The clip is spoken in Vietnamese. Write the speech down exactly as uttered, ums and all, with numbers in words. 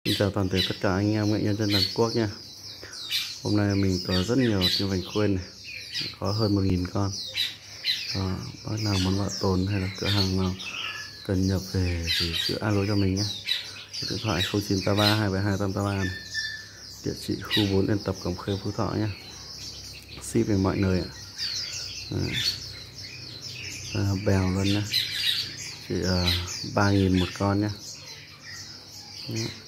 Xin chào toàn thể tất cả anh em nghệ nhân trên toàn quốc nha. Hôm nay mình có rất nhiều chim vành khuyên này, có hơn một nghìn con. Đó, bác nào muốn bảo tồn hay là cửa hàng nào cần nhập về thì cứ alo cho mình nhé. Điện thoại không chín tám ba hai bảy hai tám tám ba này. Địa chỉ khu bốn Yên Tập, Cẩm Khê, Phú Thọ nhé. Ship về mọi nơi ạ. À, bèo luôn nhé, chỉ uh, ba nghìn một con nhé.